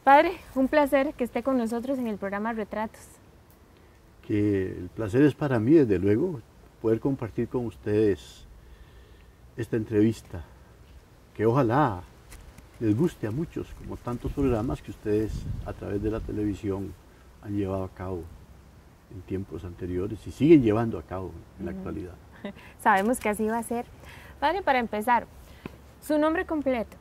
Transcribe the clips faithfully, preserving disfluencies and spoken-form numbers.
Padre, un placer que esté con nosotros en el programa Retratos. Que el placer es para mí, desde luego, poder compartir con ustedes esta entrevista, que ojalá les guste a muchos, como tantos programas que ustedes a través de la televisión han llevado a cabo en tiempos anteriores y siguen llevando a cabo en la actualidad. Sabemos que así va a ser. Padre, para empezar, su nombre completo.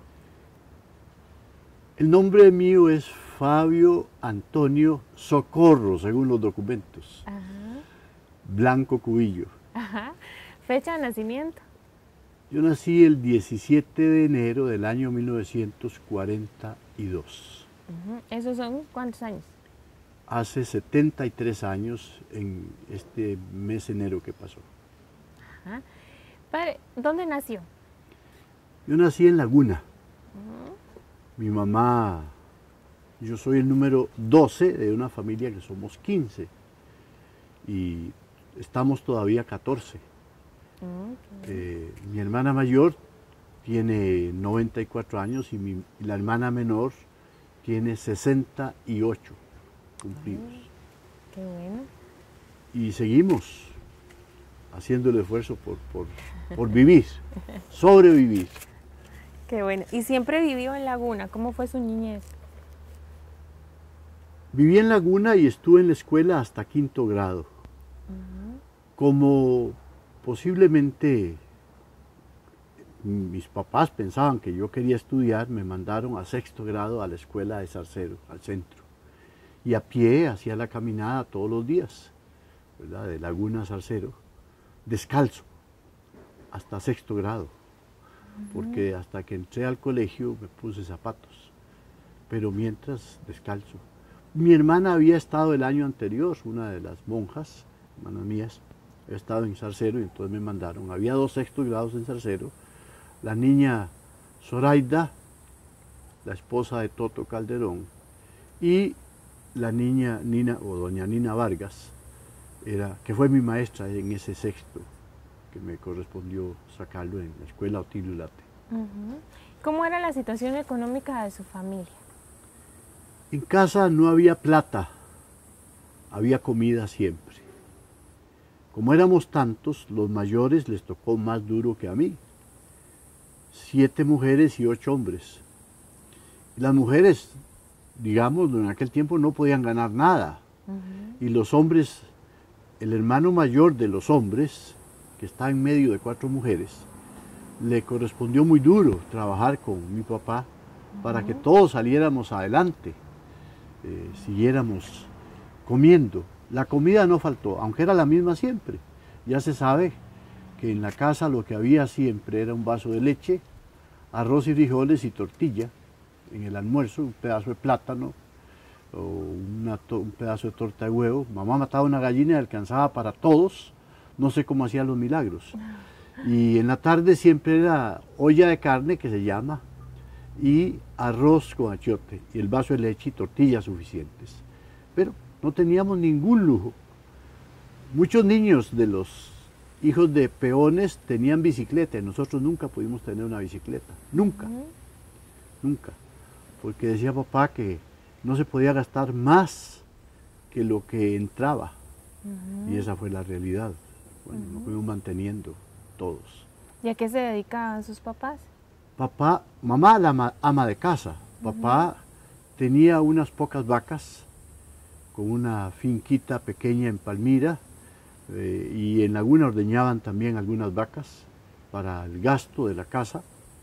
El nombre mío es Fabio Antonio Socorro, según los documentos. Ajá. Blanco Cubillo. Ajá. Fecha de nacimiento. Yo nací el diecisiete de enero del año mil novecientos cuarenta y dos. Uh-huh. ¿Esos son cuántos años? Hace setenta y tres años en este mes de enero que pasó. Ajá. Padre, ¿dónde nació? Yo nací en Laguna. Uh-huh. Mi mamá, yo soy el número doce de una familia que somos quince y estamos todavía catorce. Okay. Eh, mi hermana mayor tiene noventa y cuatro años y, mi, y la hermana menor tiene sesenta y ocho cumplidos. Ay, qué bueno. Y seguimos haciendo el esfuerzo por, por, por vivir, sobrevivir. Qué bueno. ¿Y siempre vivió en Laguna? ¿Cómo fue su niñez? Viví en Laguna y estuve en la escuela hasta quinto grado. Uh-huh. Como posiblemente mis papás pensaban que yo quería estudiar, me mandaron a sexto grado a la escuela de Zarcero, al centro. Y a pie hacía la caminada todos los días, ¿verdad? De Laguna a Zarcero, descalzo, hasta sexto grado. Uh-huh. Porque hasta que entré al colegio me puse zapatos, pero mientras descalzo. Mi hermana había estado el año anterior, una de las monjas, hermanas mías, he estado en Zarcero y entonces me mandaron. Había dos sextos grados en Zarcero. La niña Zoraida, la esposa de Toto Calderón, y la niña Nina, o doña Nina Vargas, era, que fue mi maestra en ese sexto, que me correspondió sacarlo en la escuela Otilio Late. Uh-huh. ¿Cómo era la situación económica de su familia? En casa no había plata, había comida siempre. Como éramos tantos, los mayores les tocó más duro que a mí. Siete mujeres y ocho hombres. Las mujeres, digamos, en aquel tiempo no podían ganar nada. Uh-huh. Y los hombres, el hermano mayor de los hombres, que está en medio de cuatro mujeres, le correspondió muy duro trabajar con mi papá uh-huh. para que todos saliéramos adelante, eh, siguiéramos comiendo. La comida no faltó, aunque era la misma siempre. Ya se sabe que en la casa lo que había siempre era un vaso de leche, arroz y frijoles y tortilla. En el almuerzo, un pedazo de plátano o una un pedazo de torta de huevo. Mamá mataba una gallina y alcanzaba para todos. No sé cómo hacía los milagros. Y en la tarde siempre era olla de carne, que se llama, y arroz con achiote, y el vaso de leche y tortillas suficientes. Pero no teníamos ningún lujo. Muchos niños de los hijos de peones tenían bicicleta y nosotros nunca pudimos tener una bicicleta. Nunca. Uh-huh. Nunca. Porque decía papá que no se podía gastar más que lo que entraba. Uh-huh. Y esa fue la realidad. Bueno, uh-huh. Nos fuimos manteniendo todos. ¿Y a qué se dedicaban sus papás? Papá, mamá la ama de casa. Papá uh-huh. tenía unas pocas vacas, con una finquita pequeña en Palmira, eh, y en Laguna ordeñaban también algunas vacas para el gasto de la casa.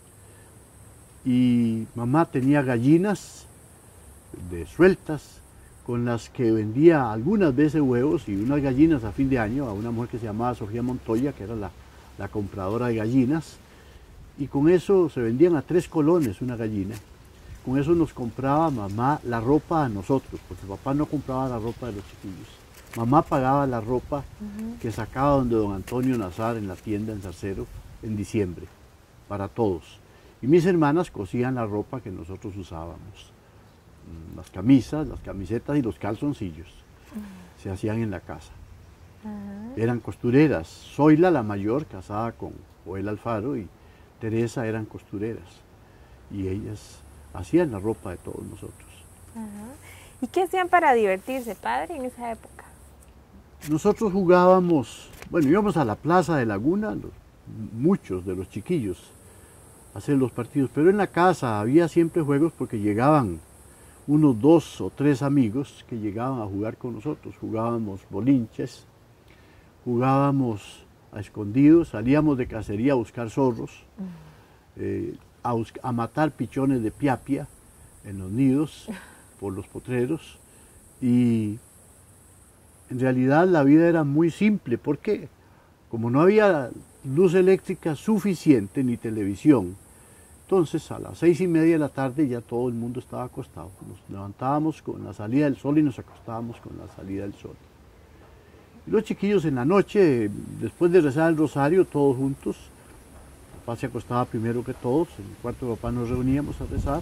Y mamá tenía gallinas de sueltas con las que vendía algunas veces huevos y unas gallinas a fin de año a una mujer que se llamaba Sofía Montoya, que era la, la compradora de gallinas, y con eso se vendían a tres colones una gallina. Con eso nos compraba mamá la ropa a nosotros, porque papá no compraba la ropa de los chiquillos. Mamá pagaba la ropa uh-huh. que sacaba donde don Antonio Nazar en la tienda en Zarcero en diciembre, para todos. Y mis hermanas cosían la ropa que nosotros usábamos. Las camisas, las camisetas y los calzoncillos uh-huh. se hacían en la casa. Uh-huh. Eran costureras. Zoila, la mayor, casada con Joel Alfaro, y Teresa eran costureras. Y ellas hacían la ropa de todos nosotros. Ajá. ¿Y qué hacían para divertirse, padre, en esa época? Nosotros jugábamos, bueno, íbamos a la plaza de Laguna, los, muchos de los chiquillos, a hacer los partidos, pero en la casa había siempre juegos porque llegaban unos dos o tres amigos que llegaban a jugar con nosotros. Jugábamos bolinches, jugábamos a escondidos, salíamos de cacería a buscar zorros, eh, a, bus a matar pichones de piapia en los nidos por los potreros, y en realidad la vida era muy simple porque como no había luz eléctrica suficiente ni televisión, entonces a las seis y media de la tarde ya todo el mundo estaba acostado. Nos levantábamos con la salida del sol y nos acostábamos con la salida del sol. Y los chiquillos en la noche, después de rezar el rosario, todos juntos, papá se acostaba primero que todos, en el cuarto de papá nos reuníamos a rezar,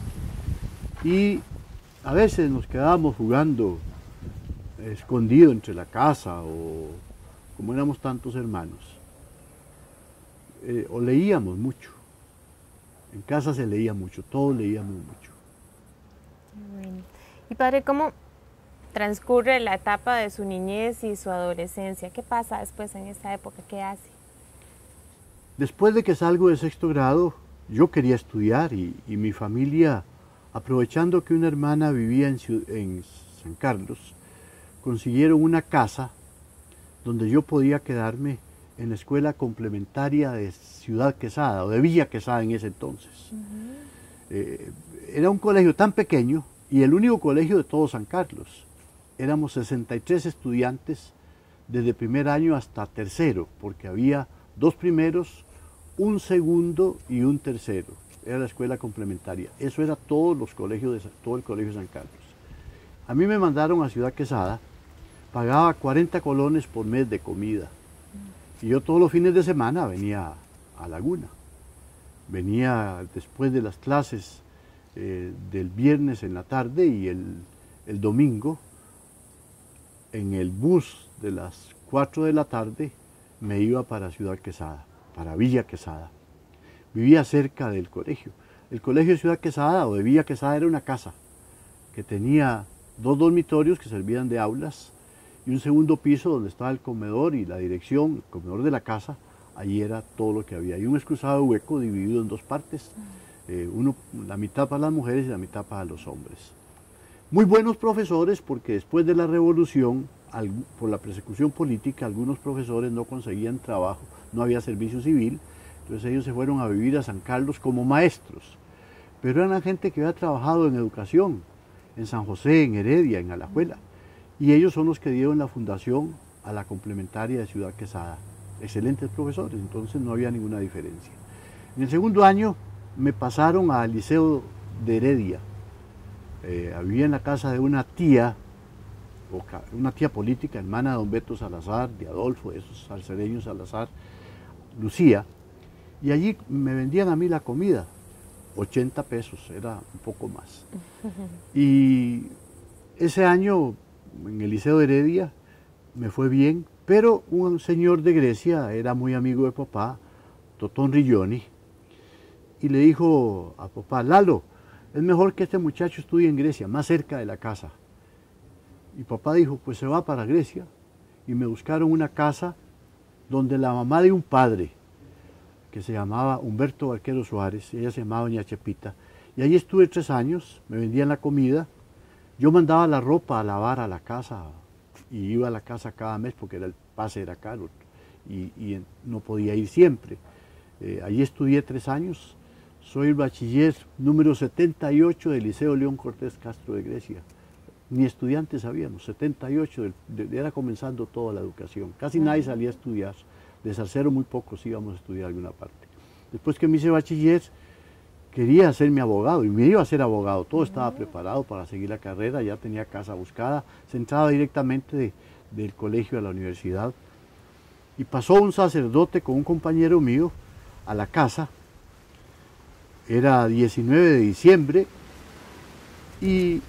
y a veces nos quedábamos jugando escondido entre la casa, o como éramos tantos hermanos, eh, o leíamos mucho. En casa se leía mucho, todos leíamos mucho. Bueno. Y padre, ¿cómo transcurre la etapa de su niñez y su adolescencia? ¿Qué pasa después en esa época? ¿Qué hace? Después de que salgo de sexto grado, yo quería estudiar, y, y mi familia, aprovechando que una hermana vivía en, en San Carlos, consiguieron una casa donde yo podía quedarme en la escuela complementaria de Ciudad Quesada, o de Villa Quesada en ese entonces. Uh-huh. eh, era un colegio tan pequeño, y el único colegio de todo San Carlos. Éramos sesenta y tres estudiantes desde primer año hasta tercero, porque había dos primeros, un segundo y un tercero. Era la escuela complementaria. Eso era todos los colegios de, todo el colegio de San Carlos. A mí me mandaron a Ciudad Quesada, pagaba cuarenta colones por mes de comida. Y yo todos los fines de semana venía a Laguna. Venía después de las clases eh, del viernes en la tarde, y el, el domingo en el bus de las cuatro de la tarde me iba para Ciudad Quesada, para Villa Quesada. Vivía cerca del colegio. El colegio de Ciudad Quesada o de Villa Quesada era una casa que tenía dos dormitorios que servían de aulas, y un segundo piso donde estaba el comedor y la dirección, el comedor de la casa. Allí era todo lo que había. Y un excusado hueco dividido en dos partes, eh, uno, la mitad para las mujeres y la mitad para los hombres. Muy buenos profesores, porque después de la revolución, al, por la persecución política, algunos profesores no conseguían trabajo, no había servicio civil, entonces ellos se fueron a vivir a San Carlos como maestros. Pero eran gente que había trabajado en educación, en San José, en Heredia, en Alajuela. Y ellos son los que dieron la fundación a la complementaria de Ciudad Quesada. Excelentes profesores, entonces no había ninguna diferencia. En el segundo año me pasaron al Liceo de Heredia. Eh, vivía en la casa de una tía, una tía política, hermana de don Beto Salazar, de Adolfo, de esos salcereños Salazar, Lucía, y allí me vendían a mí la comida, ochenta pesos, era un poco más. Y ese año en el Liceo de Heredia me fue bien, pero un señor de Grecia era muy amigo de papá, Totón Rilloni, y le dijo a papá: Lalo, es mejor que este muchacho estudie en Grecia, más cerca de la casa. Y papá dijo: pues se va para Grecia. Y me buscaron una casa donde la mamá de un padre, que se llamaba Humberto Barquero Suárez, ella se llamaba doña Chepita, y allí estuve tres años, me vendían la comida, yo mandaba la ropa a lavar a la casa, y iba a la casa cada mes porque era el pase era caro, y, y no podía ir siempre. Eh, allí estudié tres años, soy el bachiller número setenta y ocho del Liceo León Cortés Castro de Grecia. Ni estudiantes habíamos, setenta y ocho, de, de, era comenzando toda la educación. Casi nadie salía a estudiar, de Salcero muy pocos íbamos a estudiar a alguna parte. Después que me hice bachiller, quería hacerme abogado, y me iba a ser abogado, todo estaba preparado para seguir la carrera, ya tenía casa buscada, se entraba directamente de, del colegio a la universidad. Y pasó un sacerdote con un compañero mío a la casa, era diecinueve de diciembre, y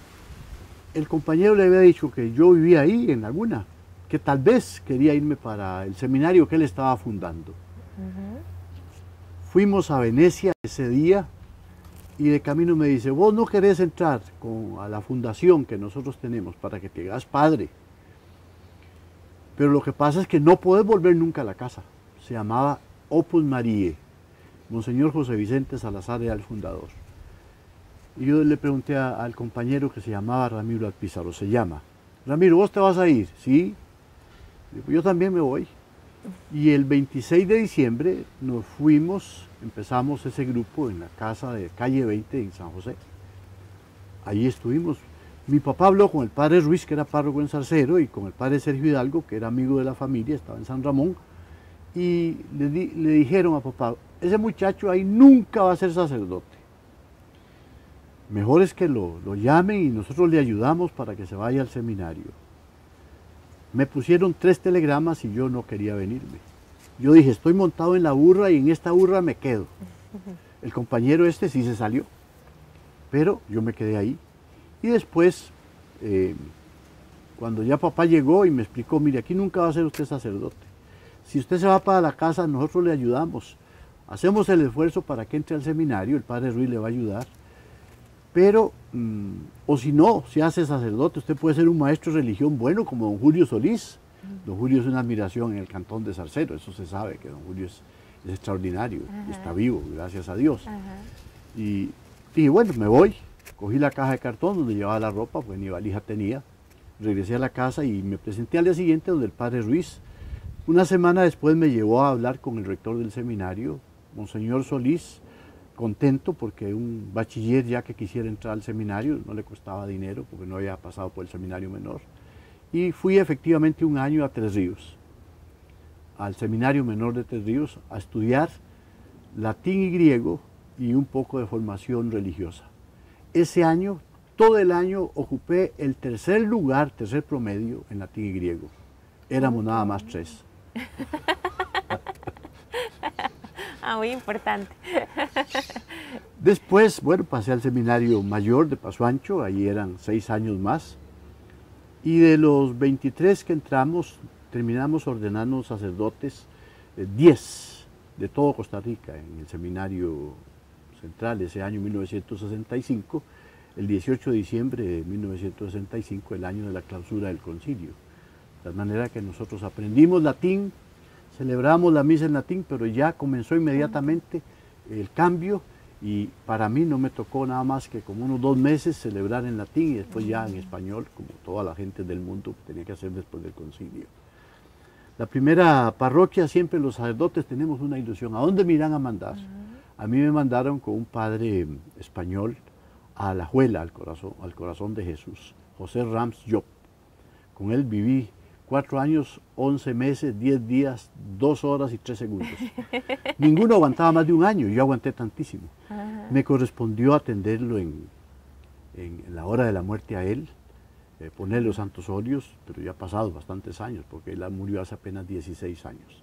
el compañero le había dicho que yo vivía ahí en Laguna, que tal vez quería irme para el seminario que él estaba fundando. Uh-huh. Fuimos a Venecia ese día, y de camino me dice, vos no querés entrar con, a la fundación que nosotros tenemos para que te hagas padre, pero lo que pasa es que no podés volver nunca a la casa. Se llamaba Opus Marie, Monseñor José Vicente Salazar era el fundador. Y yo le pregunté a, al compañero que se llamaba Ramiro Alpizarro, se llama, Ramiro, ¿vos te vas a ir? Sí. Digo, yo también me voy. Y el veintiséis de diciembre nos fuimos, empezamos ese grupo en la casa de calle veinte en San José. Allí estuvimos. Mi papá habló con el padre Ruiz, que era párroco en Zarcero, y con el padre Sergio Hidalgo, que era amigo de la familia, estaba en San Ramón, y le, di, le dijeron a papá, ese muchacho ahí nunca va a ser sacerdote. Mejor es que lo, lo llamen y nosotros le ayudamos para que se vaya al seminario. Me pusieron tres telegramas y yo no quería venirme. Yo dije, estoy montado en la burra y en esta burra me quedo. El compañero este sí se salió, pero yo me quedé ahí. Y después, eh, cuando ya papá llegó y me explicó, mire, aquí nunca va a ser usted sacerdote. Si usted se va para la casa, nosotros le ayudamos. Hacemos el esfuerzo para que entre al seminario, el padre Ruiz le va a ayudar. Pero, mmm, o si no, si hace sacerdote, usted puede ser un maestro de religión bueno como don Julio Solís. Don Julio es una admiración en el cantón de Zarcero, eso se sabe, que don Julio es, es extraordinario, y está vivo, gracias a Dios. Ajá. Y dije, bueno, me voy, cogí la caja de cartón donde llevaba la ropa, pues ni valija tenía, regresé a la casa y me presenté al día siguiente donde el padre Ruiz. Una semana después me llevó a hablar con el rector del seminario, Monseñor Solís, contento porque un bachiller ya que quisiera entrar al seminario, no le costaba dinero porque no había pasado por el seminario menor. Y fui efectivamente un año a Tres Ríos, al seminario menor de Tres Ríos, a estudiar latín y griego y un poco de formación religiosa. Ese año, todo el año, ocupé el tercer lugar, tercer promedio en latín y griego. Éramos nada más tres. Ah, muy importante. Después, bueno, pasé al seminario mayor de Paso Ancho, ahí eran seis años más. Y de los veintitrés que entramos, terminamos ordenando sacerdotes, eh, diez de todo Costa Rica, en el seminario central ese año mil novecientos sesenta y cinco, el dieciocho de diciembre de mil novecientos sesenta y cinco, el año de la clausura del concilio. De tal manera que nosotros aprendimos latín, celebramos la misa en latín, pero ya comenzó inmediatamente el cambio y para mí no me tocó nada más que como unos dos meses celebrar en latín y después ya en español, como toda la gente del mundo tenía que hacer después del concilio. La primera parroquia, siempre los sacerdotes tenemos una ilusión, ¿a dónde me irán a mandar? A mí me mandaron con un padre español a Alajuela, al corazón, al corazón de Jesús, José Rams Job. Con él viví cuatro años, once meses, diez días, dos horas y tres segundos. Ninguno aguantaba más de un año, yo aguanté tantísimo. Ajá. Me correspondió atenderlo en, en, en la hora de la muerte a él, eh, ponerle los santos óleos, pero ya pasados bastantes años, porque él murió hace apenas dieciséis años.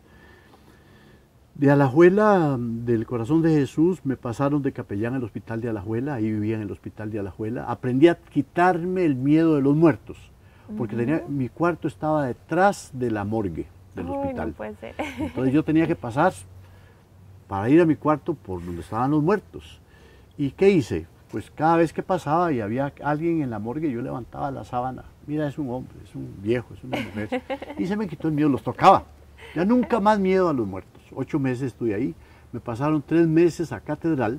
De Alajuela, del Corazón de Jesús, me pasaron de capellán al hospital de Alajuela, ahí vivía en el hospital de Alajuela. Aprendí a quitarme el miedo de los muertos, porque tenía, mi cuarto estaba detrás de la morgue del Uy, hospital. No puede ser. Entonces yo tenía que pasar para ir a mi cuarto por donde estaban los muertos. ¿Y qué hice? Pues cada vez que pasaba y había alguien en la morgue, yo levantaba la sábana. Mira, es un hombre, es un viejo, es una mujer. Y se me quitó el miedo, los tocaba. Ya nunca más miedo a los muertos. Ocho meses estuve ahí, me pasaron tres meses a catedral.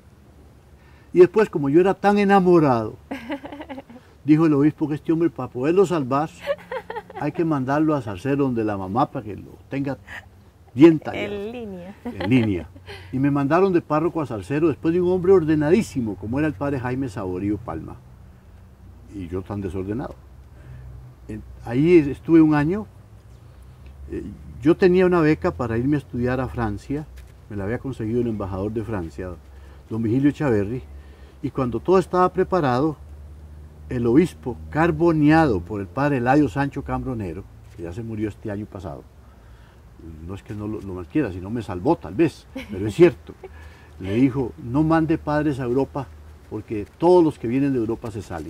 Y después, como yo era tan enamorado, dijo el obispo que este hombre, para poderlo salvar, hay que mandarlo a Zarcero donde la mamá para que lo tenga bien tallado. En línea. En línea. Y me mandaron de párroco a Zarcero después de un hombre ordenadísimo, como era el padre Jaime Saborío Palma. Y yo tan desordenado. Ahí estuve un año. Yo tenía una beca para irme a estudiar a Francia. Me la había conseguido el embajador de Francia, don Vigilio Echaverri. Y cuando todo estaba preparado, el obispo, carboneado por el padre Eladio Sancho Cambronero, que ya se murió este año pasado, no es que no lo, lo malquiera, sino me salvó tal vez, pero es cierto, le dijo, no mande padres a Europa, porque todos los que vienen de Europa se salen.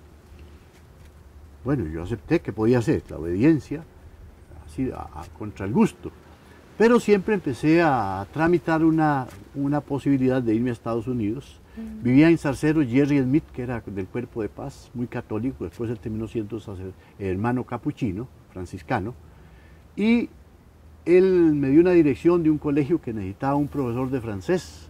Bueno, yo acepté que podía hacer, la obediencia, así a, a, contra el gusto, pero siempre empecé a tramitar una, una posibilidad de irme a Estados Unidos, Uh-huh. Vivía en Zarcero Jerry Smith, que era del Cuerpo de Paz, muy católico, después él terminó siendo sacer, hermano capuchino, franciscano, y él me dio una dirección de un colegio que necesitaba un profesor de francés.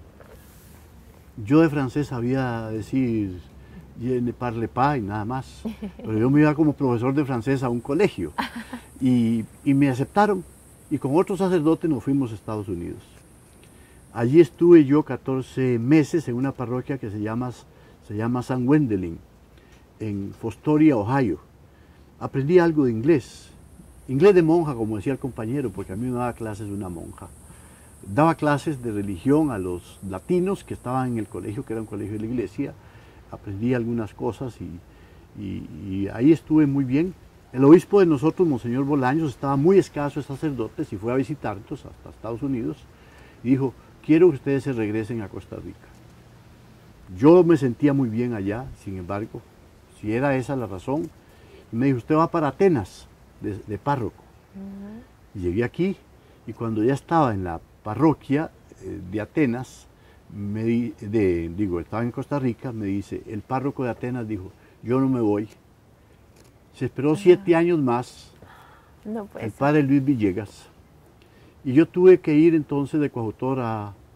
Yo de francés sabía decir je ne parle pas y nada más, pero yo me iba como profesor de francés a un colegio y, y me aceptaron, y con otro sacerdote nos fuimos a Estados Unidos. Allí estuve yo catorce meses en una parroquia que se llama, se llama San Wendelin, en Fostoria, Ohio. Aprendí algo de inglés, inglés de monja, como decía el compañero, porque a mí me daba clases una monja. Daba clases de religión a los latinos que estaban en el colegio, que era un colegio de la iglesia. Aprendí algunas cosas y, y, y ahí estuve muy bien. El obispo de nosotros, Monseñor Bolaños, estaba muy escaso de sacerdotes y fue a visitarnos hasta Estados Unidos y dijo: quiero que ustedes se regresen a Costa Rica. Yo me sentía muy bien allá, sin embargo, si era esa la razón, me dijo: usted va para Atenas de, de párroco. Uh-huh. Y llegué aquí, y cuando ya estaba en la parroquia eh, de Atenas, me di, de, digo, estaba en Costa Rica, me dice, el párroco de Atenas dijo: yo no me voy. Se esperó uh-huh. siete años más, no puede el ser. padre Luis Villegas, y yo tuve que ir entonces de coautor a, a,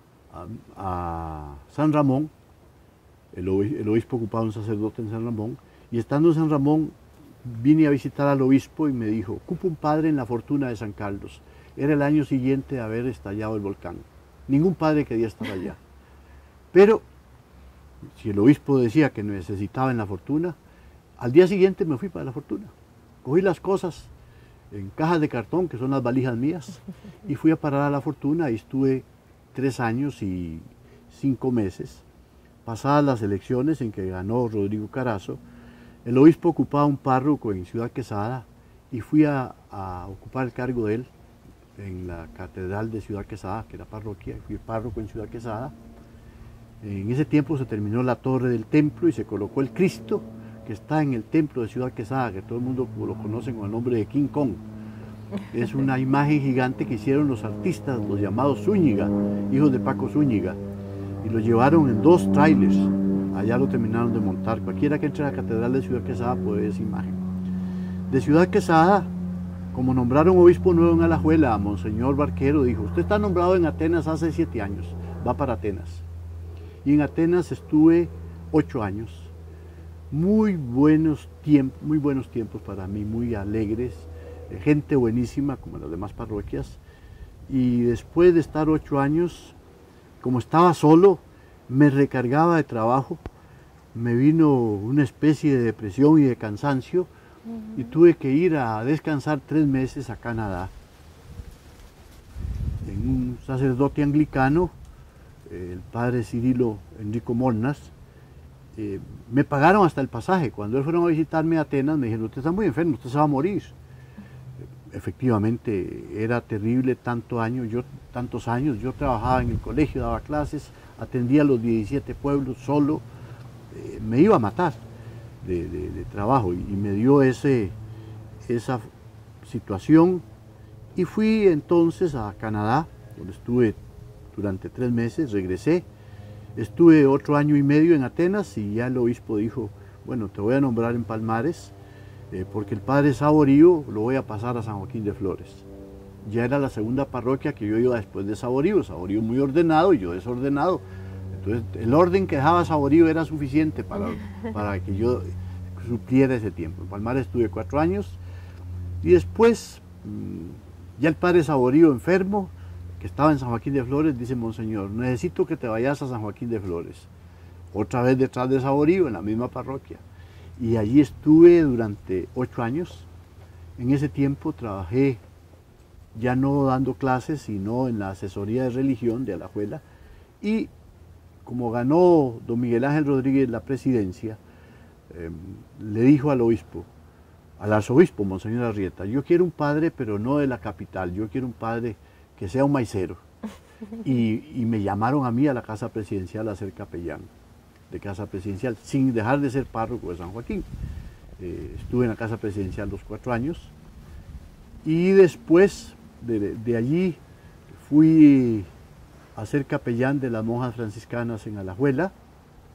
a San Ramón. El obispo, el obispo ocupaba un sacerdote en San Ramón, y estando en San Ramón vine a visitar al obispo y me dijo: ocupo un padre en la Fortuna de San Carlos. Era el año siguiente de haber estallado el volcán. Ningún padre quería estar allá. Pero si el obispo decía que necesitaba en la Fortuna, al día siguiente me fui para la Fortuna. Cogí las cosas en cajas de cartón, que son las valijas mías, y fui a parar a la Fortuna y estuve tres años y cinco meses. Pasadas las elecciones en que ganó Rodrigo Carazo, el obispo ocupaba un párroco en Ciudad Quesada y fui a, a ocupar el cargo de él en la catedral de Ciudad Quesada, que era parroquia, fui párroco en Ciudad Quesada. En ese tiempo se terminó la torre del templo y se colocó el Cristo que está en el templo de Ciudad Quesada, que todo el mundo lo conoce con el nombre de King Kong. Es una imagen gigante que hicieron los artistas, los llamados Zúñiga, hijos de Paco Zúñiga, y lo llevaron en dos trailers. Allá lo terminaron de montar. Cualquiera que entre a la catedral de Ciudad Quesada puede ver esa imagen. De Ciudad Quesada, como nombraron obispo nuevo en Alajuela, a Monseñor Barquero, dijo: usted está nombrado en Atenas hace siete años, va para Atenas. Y en Atenas estuve ocho años. Muy buenos tiempos, muy buenos tiempos para mí, muy alegres, gente buenísima como en las demás parroquias. Y después de estar ocho años, como estaba solo, me recargaba de trabajo, me vino una especie de depresión y de cansancio, uh-huh. y tuve que ir a descansar tres meses a Canadá. En un sacerdote anglicano, el padre Cirilo Enrico Molnas, eh, me pagaron hasta el pasaje. Cuando ellos fueron a visitarme a Atenas, me dijeron: usted está muy enfermo, usted se va a morir. Efectivamente, era terrible tanto año, yo, tantos años. Yo trabajaba en el colegio, daba clases, atendía a los diecisiete pueblos solo. Eh, me iba a matar de, de, de trabajo, y, y me dio ese, esa situación. Y fui entonces a Canadá, donde estuve durante tres meses, regresé. Estuve otro año y medio en Atenas y ya el obispo dijo: bueno, te voy a nombrar en Palmares, eh, porque el padre Saborío lo voy a pasar a San Joaquín de Flores. Ya era la segunda parroquia que yo iba después de Saborío, Saborío muy ordenado y yo desordenado. Entonces el orden que dejaba Saborío era suficiente para, para que yo supliera ese tiempo. En Palmares estuve cuatro años y después mmm, ya el padre Saborío enfermo, que estaba en San Joaquín de Flores, dice: monseñor, necesito que te vayas a San Joaquín de Flores. Otra vez detrás de Saborío, en la misma parroquia. Y allí estuve durante ocho años. En ese tiempo trabajé ya no dando clases, sino en la asesoría de religión de Alajuela. Y como ganó don Miguel Ángel Rodríguez la presidencia, eh, le dijo al obispo, al arzobispo, monseñor Arrieta: yo quiero un padre, pero no de la capital, yo quiero un padre que sea un maicero. Y, y me llamaron a mí a la casa presidencial a ser capellán de casa presidencial, sin dejar de ser párroco de San Joaquín. Eh, estuve en la casa presidencial los cuatro años, y después de, de allí fui a ser capellán de las monjas franciscanas en Alajuela,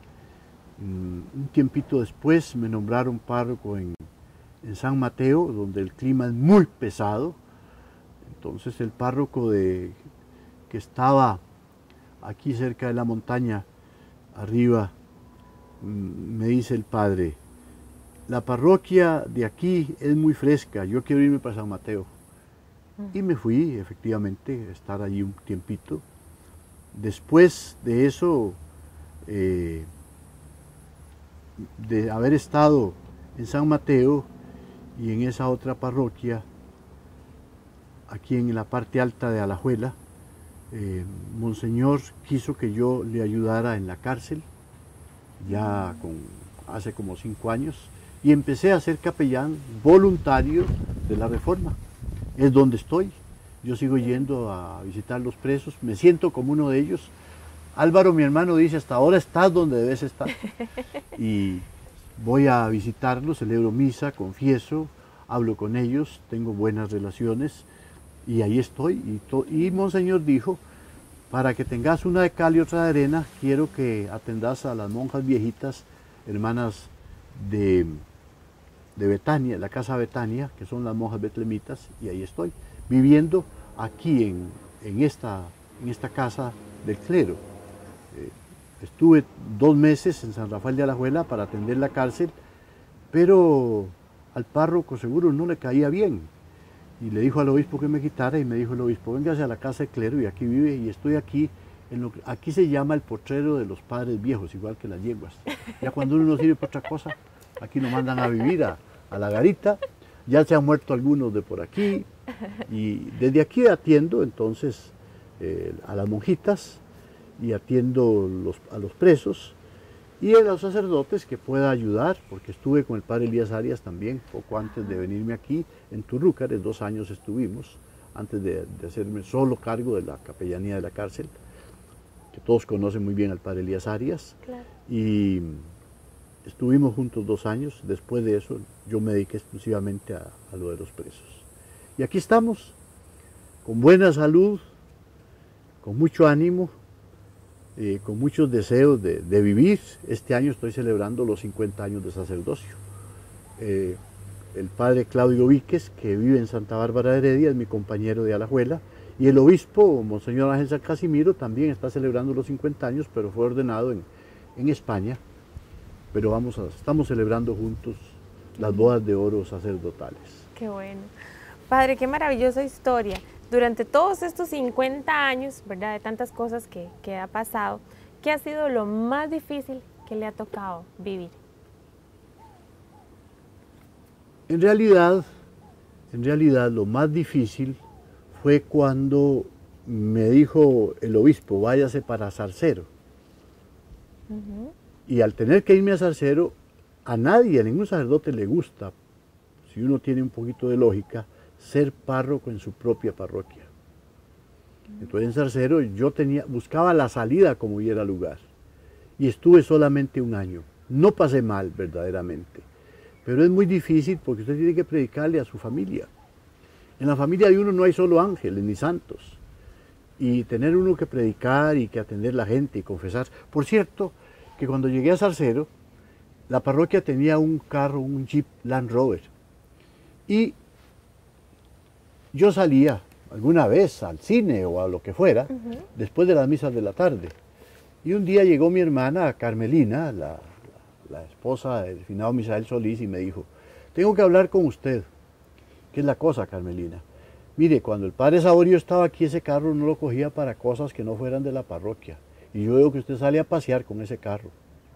Un tiempito después me nombraron párroco en, en San Mateo, donde el clima es muy pesado. Entonces el párroco de, que estaba aquí cerca de la montaña, arriba, me dice el padre, la parroquia de aquí es muy fresca, yo quiero irme para San Mateo. Y me fui, efectivamente, a estar allí un tiempito. Después de eso, eh, de haber estado en San Mateo y en esa otra parroquia, aquí en la parte alta de Alajuela, eh, Monseñor quiso que yo le ayudara en la cárcel, ya con, hace como cinco años, y empecé a ser capellán voluntario de la Reforma. Es donde estoy. Yo sigo yendo a visitar los presos, me siento como uno de ellos. Álvaro, mi hermano, dice, hasta ahora estás donde debes estar. Y voy a visitarlos, celebro misa, confieso, hablo con ellos, tengo buenas relaciones y ahí estoy. Y, to y Monseñor dijo, para que tengas una de cal y otra de arena, quiero que atendas a las monjas viejitas, hermanas de... de Betania, la casa Betania, que son las monjas betlemitas, y ahí estoy, viviendo aquí en, en, esta, en esta casa del clero. Eh, estuve dos meses en San Rafael de Alajuela para atender la cárcel, pero al párroco seguro no le caía bien, y le dijo al obispo que me quitara, y me dijo el obispo, véngase a la casa del clero, y aquí vive, y estoy aquí, en lo que, aquí se llama el potrero de los padres viejos, igual que las yeguas. Ya cuando uno no sirve para otra cosa, aquí nos mandan a vivir a, a la garita, ya se han muerto algunos de por aquí, y desde aquí atiendo entonces eh, a las monjitas y atiendo los, a los presos y a los sacerdotes que pueda ayudar, porque estuve con el padre Elías Arias también, poco antes de venirme aquí, en Turrúcares, dos años estuvimos, antes de, de hacerme solo cargo de la capellanía de la cárcel, que todos conocen muy bien al padre Elías Arias, Claro. Y estuvimos juntos dos años. Después de eso yo me dediqué exclusivamente a, a lo de los presos. Y aquí estamos, con buena salud, con mucho ánimo, eh, con muchos deseos de, de vivir. Este año estoy celebrando los cincuenta años de sacerdocio. Eh, el padre Claudio Víquez, que vive en Santa Bárbara de Heredia, es mi compañero de Alajuela, y el obispo, Monseñor Ángel San Casimiro, también está celebrando los cincuenta años, pero fue ordenado en, en España. Pero vamos a, estamos celebrando juntos las bodas de oro sacerdotales. Qué bueno. Padre, qué maravillosa historia. Durante todos estos cincuenta años, ¿verdad?, de tantas cosas que, que ha pasado, ¿qué ha sido lo más difícil que le ha tocado vivir? En realidad, en realidad lo más difícil fue cuando me dijo el obispo, váyase para Zarcero. Uh-huh. Y al tener que irme a Zarcero, a nadie, a ningún sacerdote le gusta, si uno tiene un poquito de lógica, ser párroco en su propia parroquia. Entonces en Zarcero yo tenía, buscaba la salida como hubiera lugar. Y estuve solamente un año. No pasé mal, verdaderamente. Pero es muy difícil porque usted tiene que predicarle a su familia. En la familia de uno no hay solo ángeles ni santos. Y tener uno que predicar y que atender a la gente y confesar. Por cierto, que cuando llegué a Zarcero, la parroquia tenía un carro, un Jeep Land Rover. Y yo salía alguna vez al cine o a lo que fuera, uh-huh, después de las misas de la tarde. Y un día llegó mi hermana Carmelina, la, la, la esposa del finado Misael Solís, y me dijo, tengo que hablar con usted. ¿Qué es la cosa, Carmelina? Mire, cuando el padre Saborio estaba aquí, ese carro no lo cogía para cosas que no fueran de la parroquia. Y yo veo que usted sale a pasear con ese carro.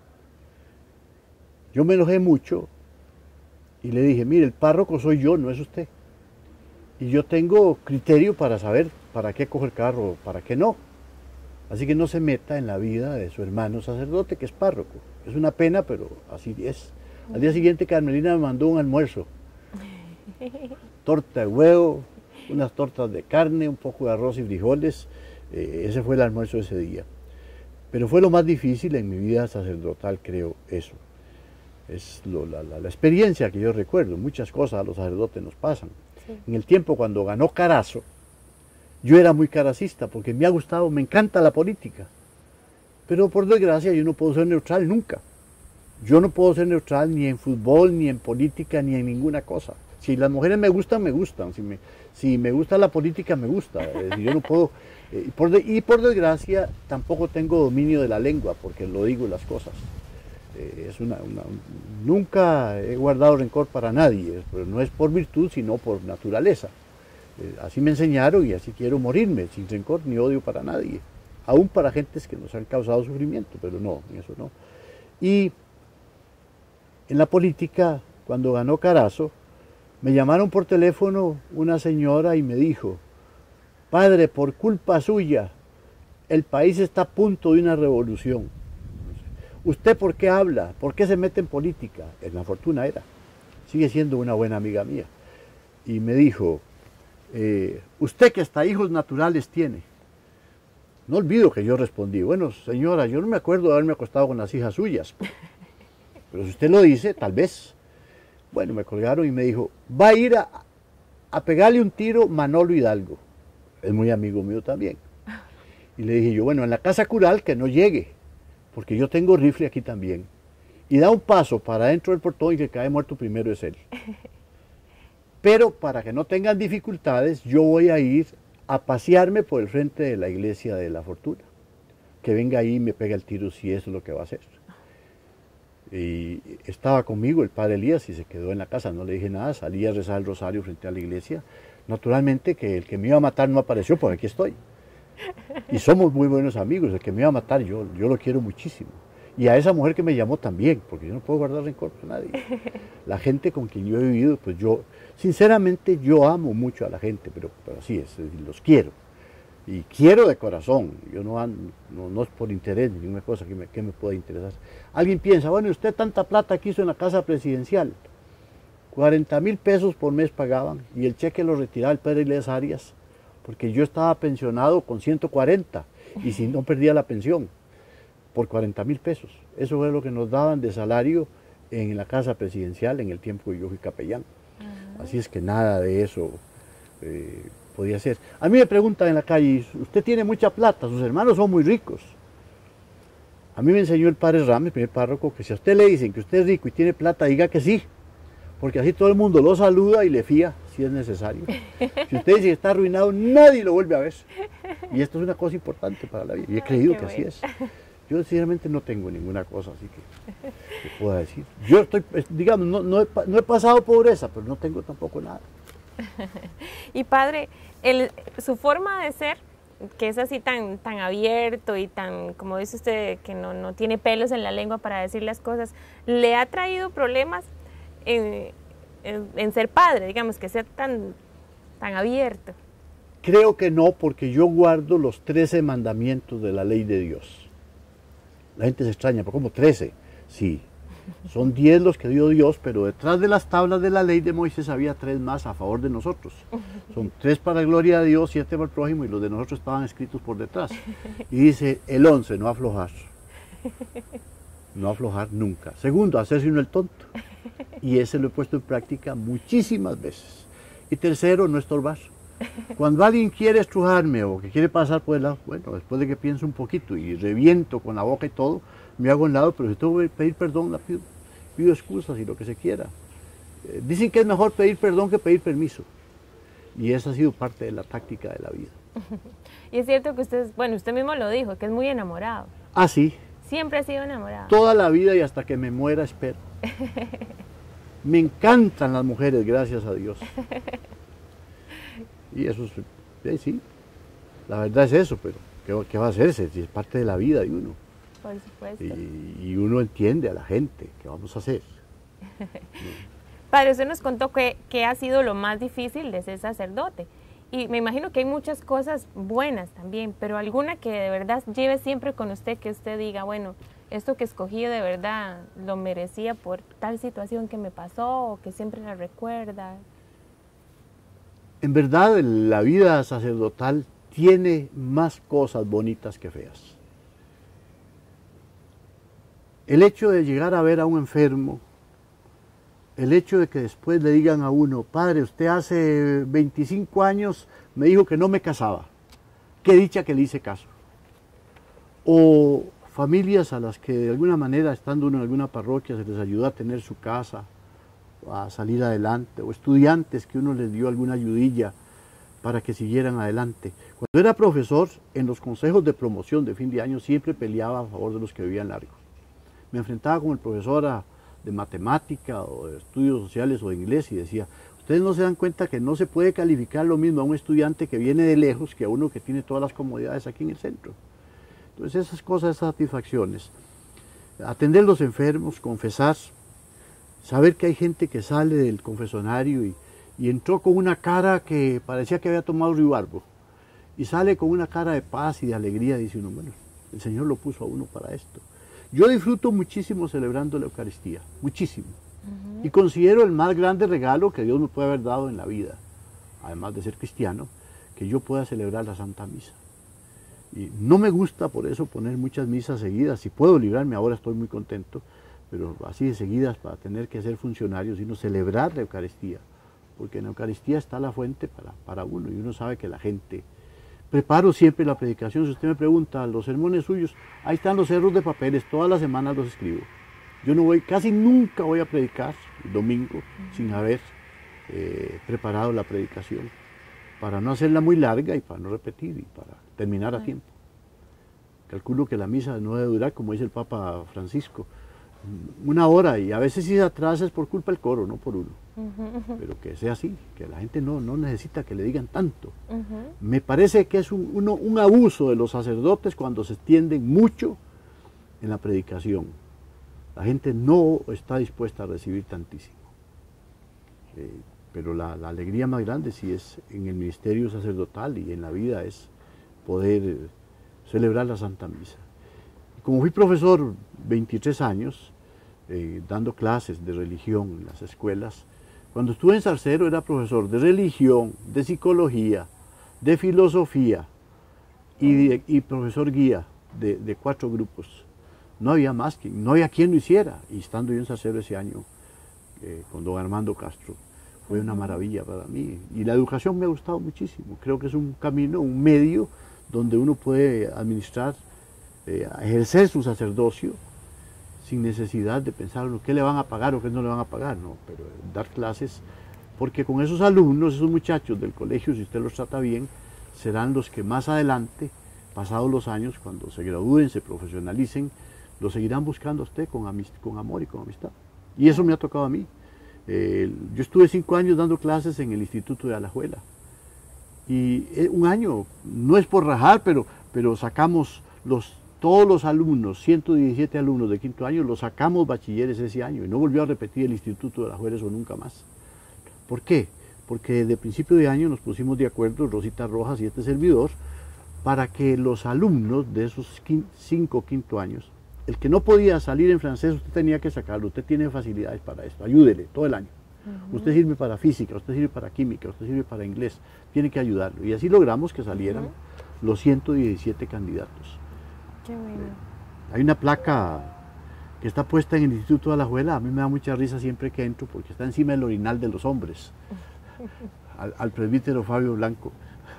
Yo me enojé mucho y le dije, mire, el párroco soy yo, no es usted. Y yo tengo criterio para saber para qué coge el carro, para qué no. Así que no se meta en la vida de su hermano sacerdote, que es párroco. Es una pena, pero así es. Al día siguiente Carmelina me mandó un almuerzo. Torta de huevo, unas tortas de carne, un poco de arroz y frijoles. Eh, ese fue el almuerzo de ese día. Pero fue lo más difícil en mi vida sacerdotal, creo, eso. Es lo, la, la, la experiencia que yo recuerdo. Muchas cosas a los sacerdotes nos pasan. Sí. En el tiempo cuando ganó Carazo, yo era muy caracista porque me ha gustado, me encanta la política. Pero por desgracia yo no puedo ser neutral nunca. Yo no puedo ser neutral ni en fútbol, ni en política, ni en ninguna cosa. Si las mujeres me gustan, me gustan. Si me, si me gusta la política, me gusta. Es decir, yo no puedo... Eh, y, por de, y por desgracia, tampoco tengo dominio de la lengua, porque lo digo las cosas. Eh, es una, una, un, nunca he guardado rencor para nadie, pero no es por virtud, sino por naturaleza. Eh, así me enseñaron y así quiero morirme, sin rencor ni odio para nadie. Aún para gentes que nos han causado sufrimiento, pero no, eso no. Y en la política, cuando ganó Carazo, me llamaron por teléfono una señora y me dijo: padre, por culpa suya, el país está a punto de una revolución. ¿Usted por qué habla? ¿Por qué se mete en política? En La Fortuna era. Sigue siendo una buena amiga mía. Y me dijo: eh, usted que hasta hijos naturales tiene. No olvido que yo respondí: bueno, señora, yo no me acuerdo de haberme acostado con las hijas suyas. Pero si usted lo dice, tal vez. Bueno, me colgaron y me dijo: va a ir a, a pegarle un tiro Manolo Hidalgo. Es muy amigo mío también. Y le dije yo: bueno, en la casa cural que no llegue, porque yo tengo rifle aquí también. Y da un paso para dentro del portón y que cae muerto primero es él. Pero para que no tengan dificultades, yo voy a ir a pasearme por el frente de la iglesia de La Fortuna. Que venga ahí y me pega el tiro si eso es lo que va a hacer. Y estaba conmigo el padre Elías y se quedó en la casa, no le dije nada, salí a rezar el rosario frente a la iglesia. Naturalmente que el que me iba a matar no apareció, porque aquí estoy. Y somos muy buenos amigos, el que me iba a matar yo, yo lo quiero muchísimo. Y a esa mujer que me llamó también, porque yo no puedo guardar rencor con nadie. La gente con quien yo he vivido, pues yo, sinceramente yo amo mucho a la gente, pero, pero así es, los quiero. Y quiero de corazón, yo no, no, no es por interés, ni ninguna cosa que me, que me pueda interesar. Alguien piensa: bueno, usted tanta plata que hizo en la casa presidencial. cuarenta mil pesos por mes pagaban y el cheque lo retiraba el padre Elías Arias, porque yo estaba pensionado con ciento cuarenta y si no perdía la pensión, por cuarenta mil pesos. Eso fue lo que nos daban de salario en la casa presidencial en el tiempo que yo fui capellán. Uh-huh. Así es que nada de eso eh, podía ser. A mí me preguntan en la calle: usted tiene mucha plata, sus hermanos son muy ricos. A mí me enseñó el padre Rames, el primer párroco, que si a usted le dicen que usted es rico y tiene plata, diga que sí, porque así todo el mundo lo saluda y le fía si es necesario. Si usted dice que está arruinado, nadie lo vuelve a ver. Y esto es una cosa importante para la vida, y he creído que así es. Yo sinceramente no tengo ninguna cosa así que, que pueda decir. Yo estoy, digamos, no, no, he, no he pasado pobreza, pero no tengo tampoco nada. Y padre, el, su forma de ser, que es así tan, tan abierto y tan, como dice usted, que no, no tiene pelos en la lengua para decir las cosas, ¿le ha traído problemas en, en, en ser padre, digamos, que sea tan, tan abierto? Creo que no, porque yo guardo los trece mandamientos de la ley de Dios. La gente se extraña, ¿pero cómo trece? Sí, son diez los que dio Dios, pero detrás de las tablas de la ley de Moisés había tres más a favor de nosotros. Son tres para la gloria de Dios, siete para el prójimo, y los de nosotros estaban escritos por detrás. Y dice el once, no aflojar. No aflojar nunca. Segundo, hacerse uno el tonto. Y ese lo he puesto en práctica muchísimas veces. Y tercero, no estorbar. Cuando alguien quiere estrujarme o que quiere pasar por el lado, bueno, después de que pienso un poquito y reviento con la boca y todo, me hago a un lado, pero si tengo que pedir perdón, la pido, pido excusas y lo que se quiera. Eh, dicen que es mejor pedir perdón que pedir permiso. Y esa ha sido parte de la táctica de la vida. Y es cierto que usted, bueno, usted mismo lo dijo, que es muy enamorado. Ah, sí. Siempre ha sido enamorado. Toda la vida y hasta que me muera espero. Me encantan las mujeres, gracias a Dios. Y eso es, eh, sí, la verdad es eso, pero ¿qué, qué va a hacerse? Si es parte de la vida de uno. Por supuesto. Y, y uno entiende a la gente, ¿qué vamos a hacer? Padre, usted nos contó que, que ha sido lo más difícil de ser sacerdote. Y me imagino que hay muchas cosas buenas también, pero alguna que de verdad lleve siempre con usted, que usted diga, bueno, esto que escogí de verdad lo merecía por tal situación que me pasó, o que siempre la recuerda. En verdad, la vida sacerdotal tiene más cosas bonitas que feas. El hecho de llegar a ver a un enfermo, el hecho de que después le digan a uno: padre, usted hace veinticinco años me dijo que no me casaba, qué dicha que le hice caso. O familias a las que de alguna manera, estando uno en alguna parroquia, se les ayudó a tener su casa, a salir adelante, o estudiantes que uno les dio alguna ayudilla para que siguieran adelante. Cuando era profesor, en los consejos de promoción de fin de año siempre peleaba a favor de los que vivían largo. Me enfrentaba con el profesor a, de matemática o de estudios sociales o de inglés y decía, ustedes no se dan cuenta que no se puede calificar lo mismo a un estudiante que viene de lejos que a uno que tiene todas las comodidades aquí en el centro. Entonces esas cosas, esas satisfacciones, atender a los enfermos, confesar, saber que hay gente que sale del confesonario y, y entró con una cara que parecía que había tomado ribarbo y sale con una cara de paz y de alegría, dice uno, bueno, el Señor lo puso a uno para esto. Yo disfruto muchísimo celebrando la Eucaristía, muchísimo, uh-huh. y considero el más grande regalo que Dios me puede haber dado en la vida, además de ser cristiano, que yo pueda celebrar la Santa Misa. Y no me gusta por eso poner muchas misas seguidas, si puedo librarme ahora estoy muy contento, pero así de seguidas para tener que ser funcionario, sino celebrar la Eucaristía, porque en la Eucaristía está la fuente para, para uno, y uno sabe que la gente... Preparo siempre la predicación, si usted me pregunta, los sermones suyos, ahí están los cerros de papeles, todas las semanas los escribo. Yo no voy, casi nunca voy a predicar el domingo uh-huh. sin haber eh, preparado la predicación, para no hacerla muy larga y para no repetir y para terminar a tiempo. Calculo que la misa no debe durar, como dice el Papa Francisco, una hora, y a veces si se atrasa es por culpa del coro, no por uno. Uh-huh. Pero que sea así, que la gente no, no necesita que le digan tanto. Uh-huh. Me parece que es un, uno, un abuso de los sacerdotes cuando se extienden mucho en la predicación. La gente no está dispuesta a recibir tantísimo. Eh, pero la, la alegría más grande sí es en el ministerio sacerdotal y en la vida es poder eh, celebrar la Santa Misa. Y como fui profesor veintitrés años, eh, dando clases de religión en las escuelas, cuando estuve en Zarcero era profesor de religión, de psicología, de filosofía y, de, y profesor guía de, de cuatro grupos. No había más, que, no había quien lo hiciera. Y estando yo en Zarcero ese año, eh, con don Armando Castro, fue una maravilla para mí. Y la educación me ha gustado muchísimo. Creo que es un camino, un medio donde uno puede administrar, eh, ejercer su sacerdocio sin necesidad de pensar qué le van a pagar o qué no le van a pagar, no, pero dar clases, porque con esos alumnos, esos muchachos del colegio, si usted los trata bien, serán los que más adelante, pasados los años, cuando se gradúen, se profesionalicen, lo seguirán buscando a usted con, con amor y con amistad. Y eso me ha tocado a mí. Eh, yo estuve cinco años dando clases en el Instituto de Alajuela. Y eh, un año, no es por rajar, pero, pero sacamos los, todos los alumnos, ciento diecisiete alumnos de quinto año, los sacamos bachilleres ese año. Y no volvió a repetir el Instituto de Alajuela eso nunca más. ¿Por qué? Porque desde principio de año nos pusimos de acuerdo, Rosita Rojas y este servidor, para que los alumnos de esos cinco quinto años, el que no podía salir en francés, usted tenía que sacarlo, usted tiene facilidades para esto, ayúdele todo el año. Uh-huh. Usted sirve para física, usted sirve para química, usted sirve para inglés, tiene que ayudarlo. Y así logramos que salieran uh-huh. los ciento diecisiete candidatos. Qué bueno. Eh, hay una placa que está puesta en el Instituto de Alajuela, a mí me da mucha risa siempre que entro, porque está encima del orinal de los hombres, al, al presbítero Fabio Blanco.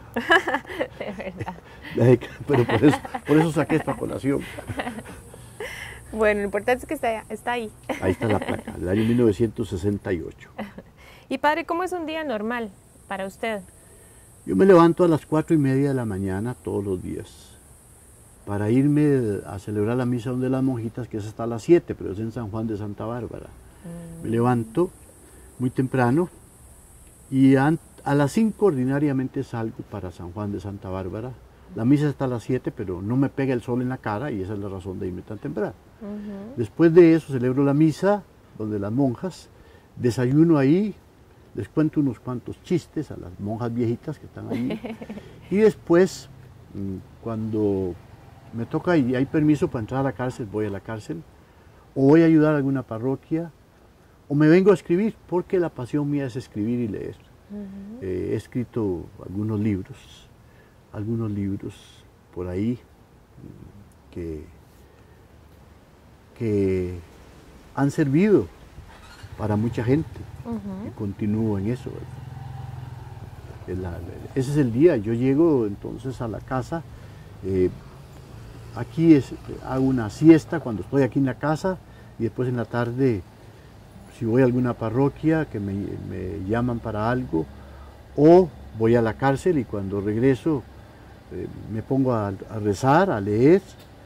De verdad. Pero por eso, por eso saqué esta colación. Bueno, lo importante es que está, está ahí. Ahí está la placa, del año mil novecientos sesenta y ocho. Y padre, ¿cómo es un día normal para usted? Yo me levanto a las cuatro y media de la mañana todos los días para irme a celebrar la misa donde las monjitas, que es hasta las siete, pero es en San Juan de Santa Bárbara. Mm. Me levanto muy temprano y a, a las cinco ordinariamente salgo para San Juan de Santa Bárbara. La misa está a las siete, pero no me pega el sol en la cara y esa es la razón de irme tan temprano. Uh-huh. Después de eso celebro la misa, donde las monjas, desayuno ahí, les cuento unos cuantos chistes a las monjas viejitas que están ahí. Y después, cuando me toca y hay permiso para entrar a la cárcel, voy a la cárcel, o voy a ayudar a alguna parroquia, o me vengo a escribir, porque la pasión mía es escribir y leer. Uh-huh. eh, he escrito algunos libros. algunos libros por ahí que, que han servido para mucha gente. Uh-huh. Y continúo en eso. La, ese es el día, yo llego entonces a la casa, eh, Aquí es, hago una siesta cuando estoy aquí en la casa y después en la tarde, si voy a alguna parroquia que me, me llaman para algo, o voy a la cárcel y cuando regreso eh, me pongo a, a rezar, a leer.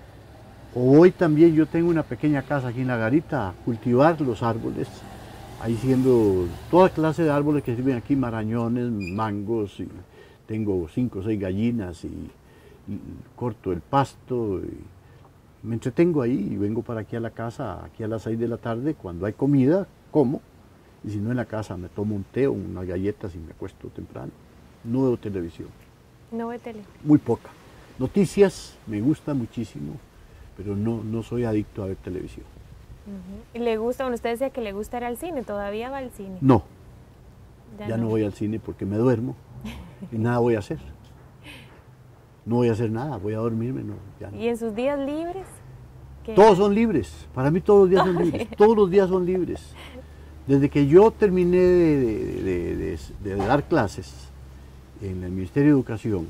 O hoy también yo tengo una pequeña casa aquí en la garita a cultivar los árboles, ahí siendo toda clase de árboles que sirven aquí, marañones, mangos, y tengo cinco o seis gallinas y, y corto el pasto, y me entretengo ahí y vengo para aquí a la casa, aquí a las seis de la tarde, cuando hay comida, como, y si no en la casa me tomo un té o unas galletas y me acuesto temprano. No veo televisión. No ve tele. Muy poca. Noticias me gusta muchísimo, pero no, no soy adicto a ver televisión. Uh-huh. ¿Y le gusta, bueno, usted decía que le gusta ir al cine, todavía va al cine? No, ya, ya no. no voy al cine porque me duermo y nada voy a hacer. No voy a hacer nada, voy a dormirme. No, ya no. ¿Y en sus días libres? ¿Qué? Todos son libres, para mí todos los días son libres, todos los días son libres. Desde que yo terminé de, de, de, de, de dar clases en el Ministerio de Educación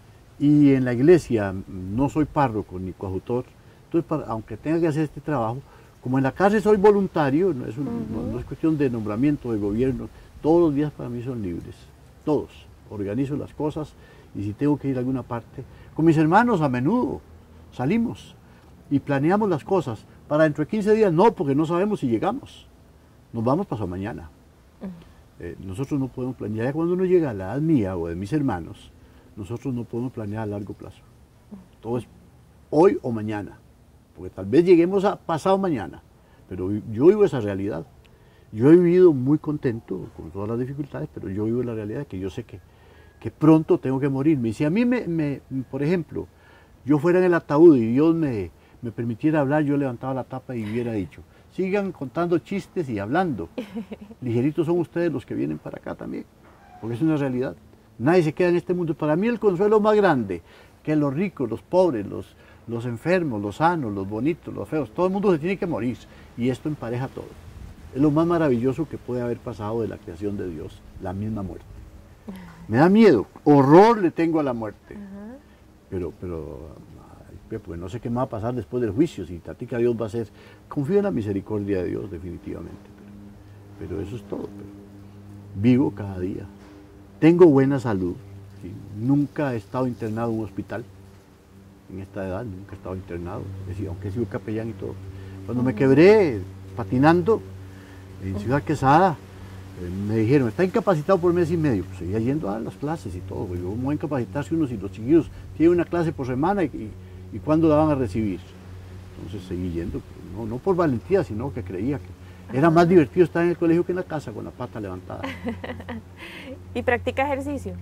y en la iglesia, no soy párroco ni coadjutor, entonces para, aunque tenga que hacer este trabajo, como en la cárcel soy voluntario, no es, un, uh-huh. no, no es cuestión de nombramiento de gobierno, todos los días para mí son libres, todos. Organizo las cosas y si tengo que ir a alguna parte, con mis hermanos a menudo salimos y planeamos las cosas. Para dentro de quince días no, porque no sabemos si llegamos. Nos vamos pasado mañana. Uh-huh. eh, nosotros no podemos planear. Ya cuando uno llega a la edad mía o de mis hermanos, nosotros no podemos planear a largo plazo. Todo es hoy o mañana. Porque tal vez lleguemos a pasado mañana. Pero yo vivo esa realidad. Yo he vivido muy contento con todas las dificultades, pero yo vivo la realidad de que yo sé que, que pronto tengo que morirme. Y si a mí, me, me, por ejemplo, yo fuera en el ataúd y Dios me, me permitiera hablar, yo levantaba la tapa y hubiera dicho, sigan contando chistes y hablando. Ligeritos son ustedes los que vienen para acá también, porque es una realidad. Nadie se queda en este mundo. Para mí el consuelo más grande, que los ricos, los pobres, los, los enfermos, los sanos, los bonitos, los feos, todo el mundo se tiene que morir. Y esto empareja todo. Es lo más maravilloso que puede haber pasado de la creación de Dios, la misma muerte. Me da miedo, horror le tengo a la muerte. Uh-huh. Pero, pero, pues no sé qué me va a pasar después del juicio, si tatica Dios va a ser. Confío en la misericordia de Dios, definitivamente. Pero, pero eso es todo. Pero vivo cada día. Tengo buena salud. ¿Sí? Nunca he estado internado en un hospital. En esta edad, nunca he estado internado. Es decir, aunque he sido capellán y todo. Cuando uh-huh. me quebré patinando, en Ciudad Quesada, eh, me dijeron, está incapacitado por mes y medio. Pues seguía yendo a las clases y todo. Pues, ¿cómo va a incapacitarse uno si los chiquillos tienen una clase por semana y, y, y cuándo la van a recibir? Entonces seguí yendo, no, no por valentía, sino que creía que era más divertido estar en el colegio que en la casa con la pata levantada. ¿Y practica ejercicio?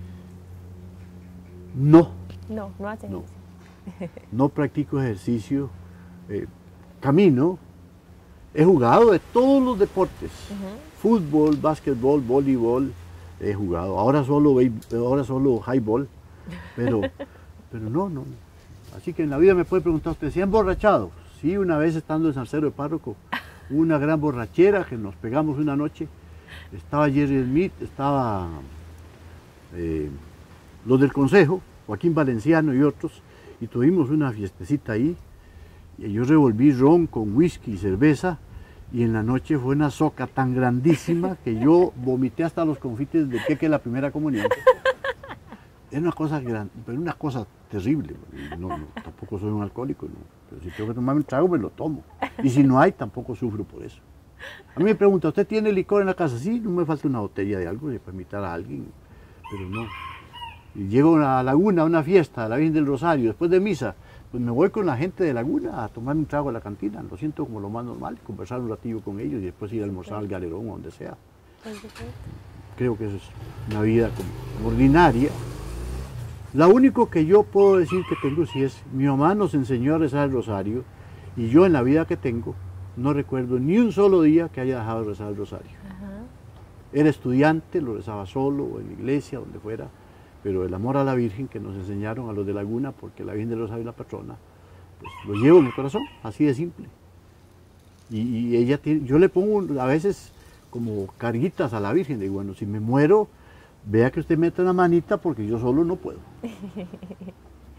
No. No, no hace no. ejercicio. No practico ejercicio. Eh, camino. He jugado de todos los deportes, uh-huh. fútbol, básquetbol, voleibol, he jugado, ahora solo, ahora solo highball, pero, pero no, no. Así que en la vida me puede preguntar usted, ¿se ha emborrachado? Sí, una vez estando en Salcedo de Párroco, hubo una gran borrachera que nos pegamos una noche, estaba Jerry Smith, estaba eh, los del Consejo, Joaquín Valenciano y otros, y tuvimos una fiestecita ahí. Y yo revolví ron con whisky y cerveza y en la noche fue una soca tan grandísima que yo vomité hasta los confites de queque la primera comunión. Es una cosa gran, pero una cosa terrible. No, no, tampoco soy un alcohólico, no. Pero si tengo que tomarme un trago me lo tomo. Y si no hay, tampoco sufro por eso. A mí me pregunta, ¿usted tiene licor en la casa? Sí, no me falta una botella de algo, para invitar a alguien, pero no. Y llego a la Laguna, a una fiesta, a la Virgen del Rosario, después de misa, pues me voy con la gente de Laguna a tomar un trago a la cantina, lo siento como lo más normal, conversar un ratillo con ellos y después ir a almorzar al galerón o donde sea. Creo que eso es una vida como ordinaria. Lo único que yo puedo decir que tengo sí es, mi mamá nos enseñó a rezar el rosario y yo en la vida que tengo no recuerdo ni un solo día que haya dejado de rezar el rosario. Ajá. Era estudiante, lo rezaba solo o en la iglesia, donde fuera, pero el amor a la Virgen que nos enseñaron a los de Laguna, porque la Virgen del Rosario es la patrona, pues lo llevo en el corazón, así de simple. Y, y ella tiene, yo le pongo a veces como carguitas a la Virgen, digo, bueno, si me muero, vea que usted meta una manita porque yo solo no puedo.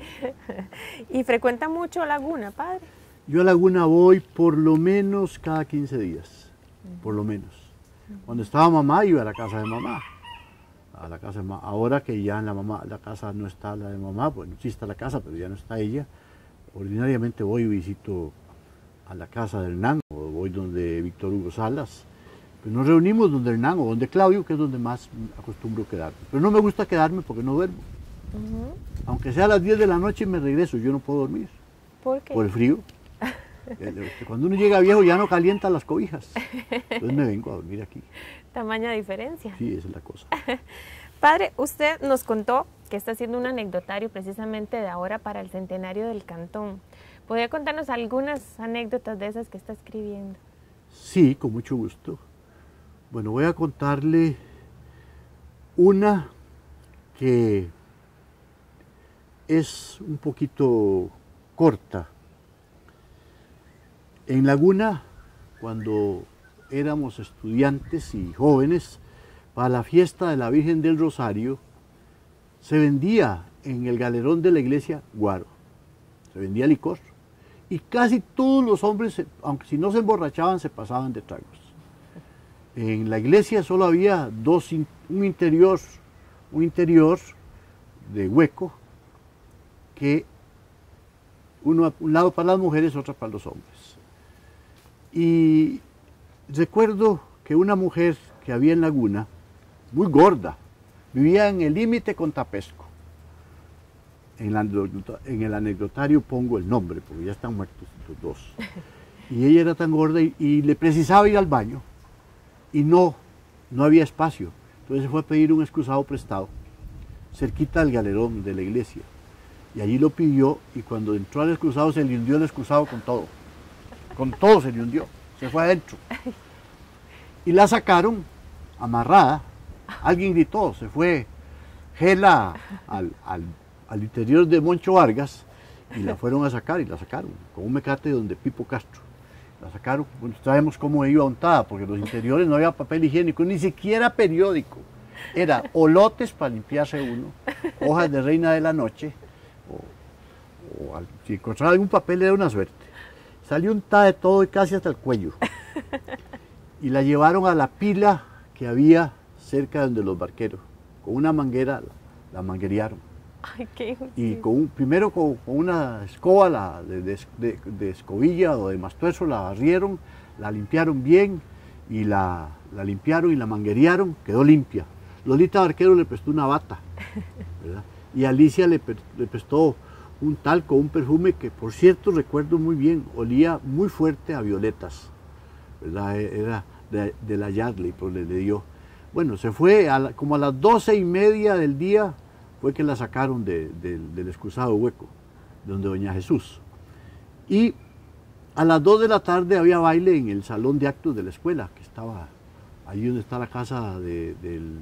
¿Y frecuenta mucho Laguna, padre? Yo a Laguna voy por lo menos cada quince días, por lo menos. Cuando estaba mamá iba a la casa de mamá. A la casa de mamá. Ahora que ya en la, mamá, la casa no está la de mamá, bueno, sí está la casa, pero ya no está ella. Ordinariamente voy y visito a la casa del Hernán, o voy donde Víctor Hugo Salas. Pues nos reunimos donde Hernán o donde Claudio, que es donde más acostumbro quedarme. Pero no me gusta quedarme porque no duermo. Uh-huh. Aunque sea a las diez de la noche y me regreso, yo no puedo dormir. ¿Por qué? Por el frío. Cuando uno llega viejo ya no calienta las cobijas. Entonces me vengo a dormir aquí. Tamaña diferencia. Sí, esa es la cosa. Padre, usted nos contó que está haciendo un anecdotario precisamente de ahora para el centenario del Cantón. ¿Podría contarnos algunas anécdotas de esas que está escribiendo? Sí, con mucho gusto. Bueno, voy a contarle una que es un poquito corta. En Laguna, cuando éramos estudiantes y jóvenes, para la fiesta de la Virgen del Rosario, se vendía en el galerón de la iglesia guaro, se vendía licor, y casi todos los hombres, aunque si no se emborrachaban, se pasaban de tragos. En la iglesia solo había dos, un interior, un interior de hueco, que uno un lado para las mujeres, otro para los hombres. Y recuerdo que una mujer que había en Laguna, muy gorda, vivía en el límite con Tapesco. En, la, en el anecdotario pongo el nombre, porque ya están muertos los dos. Y ella era tan gorda y, y le precisaba ir al baño, y no, no había espacio. Entonces se fue a pedir un excusado prestado, cerquita del galerón de la iglesia. Y allí lo pidió, y cuando entró al excusado se le hundió el excusado con todo. Con todo se le hundió, se fue adentro. Y la sacaron amarrada. Alguien gritó, se fue Gela al, al, al interior de Moncho Vargas y la fueron a sacar y la sacaron con un mecate donde Pipo Castro. La sacaron, bueno, sabemos cómo iba untada, porque en los interiores no había papel higiénico, ni siquiera periódico. Era olotes para limpiarse uno, hojas de reina de la noche, o, o al, si encontraba algún papel era una suerte. Salió untada de todo y casi hasta el cuello. Y la llevaron a la pila que había cerca de donde los barqueros. Con una manguera la, la manguerearon. Ay, qué y con un, primero con, con una escoba la, de, de, de, de escobilla o de mastuerzo la barrieron, la limpiaron bien y la, la limpiaron y la manguerearon, quedó limpia. Lolita Barquero le prestó una bata, ¿verdad? Y Alicia le, le prestó un talco, un perfume que por cierto recuerdo muy bien, olía muy fuerte a violetas, ¿verdad? Era de, de la Yardley, pues le, le dio. Bueno, se fue a la, como a las doce y media del día, fue que la sacaron de, de, del excusado hueco, donde Doña Jesús. Y a las dos de la tarde había baile en el salón de actos de la escuela, que estaba allí donde está la casa de, del,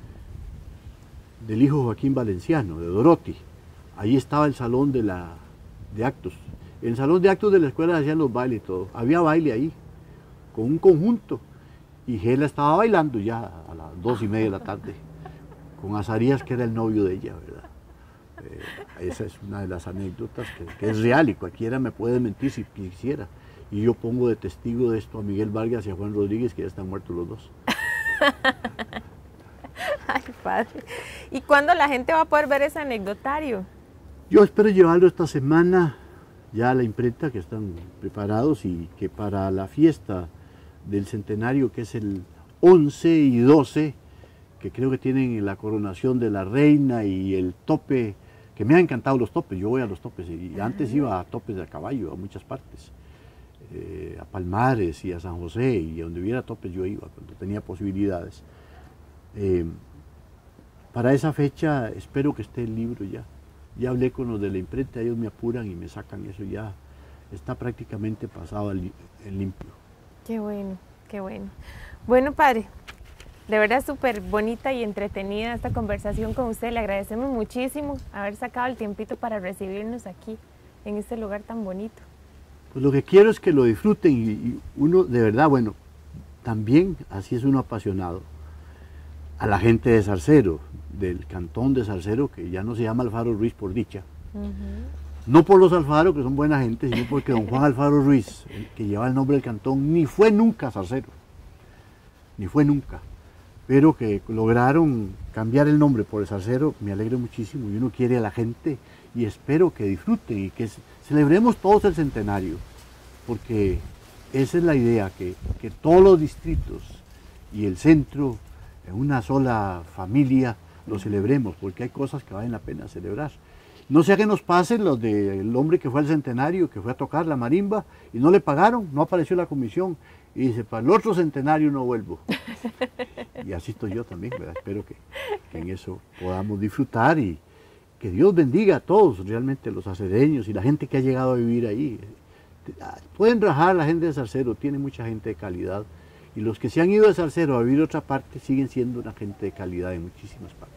del hijo Joaquín Valenciano, de Dorothy. Allí estaba el salón de, la, de actos. En el salón de actos de la escuela hacían los bailes y todo. Había baile ahí, con un conjunto. Y Gela estaba bailando ya a las dos y media de la tarde, con Azarías, que era el novio de ella, ¿verdad? Eh, esa es una de las anécdotas que, que es real y cualquiera me puede mentir si quisiera. Y yo pongo de testigo de esto a Miguel Vargas y a Juan Rodríguez, que ya están muertos los dos. Ay, padre. ¿Y cuándo la gente va a poder ver ese anecdotario? Yo espero llevarlo esta semana ya a la imprenta, que están preparados, y que para la fiesta del centenario, que es el once y doce, que creo que tienen la coronación de la reina y el tope, que me han encantado los topes, yo voy a los topes, y antes iba a topes de a caballo, a muchas partes, eh, a Palmares y a San José, y a donde hubiera topes yo iba, cuando tenía posibilidades. Eh, para esa fecha espero que esté el libro ya. Ya hablé con los de la imprenta, ellos me apuran y me sacan eso, ya está prácticamente pasado en limpio. Qué bueno, qué bueno. Bueno, padre, de verdad súper bonita y entretenida esta conversación con usted. Le agradecemos muchísimo haber sacado el tiempito para recibirnos aquí, en este lugar tan bonito. Pues lo que quiero es que lo disfruten y, y uno, de verdad, bueno, también así es uno apasionado. A la gente de Zarcero, del cantón de Zarcero, que ya no se llama Alfaro Ruiz por dicha, Uh-huh. No por los Alfaro, que son buena gente, sino porque don Juan Alfaro Ruiz, el que lleva el nombre del cantón, ni fue nunca zarcero, ni fue nunca. Pero que lograron cambiar el nombre por el zarcero, me alegro muchísimo, y uno quiere a la gente, y espero que disfruten y que celebremos todos el centenario, porque esa es la idea, que, que todos los distritos y el centro, en una sola familia, lo celebremos, porque hay cosas que valen la pena celebrar. No sea que nos pasen los del hombre que fue al centenario, que fue a tocar la marimba, y no le pagaron, no apareció la comisión, y dice, para el otro centenario no vuelvo. Y así estoy yo también, ¿verdad? Espero que, que en eso podamos disfrutar y que Dios bendiga a todos, realmente los zarcereños y la gente que ha llegado a vivir ahí. Pueden rajar la gente de Zarcero, tiene mucha gente de calidad, y los que se han ido de Zarcero a vivir a otra parte siguen siendo una gente de calidad en muchísimas partes.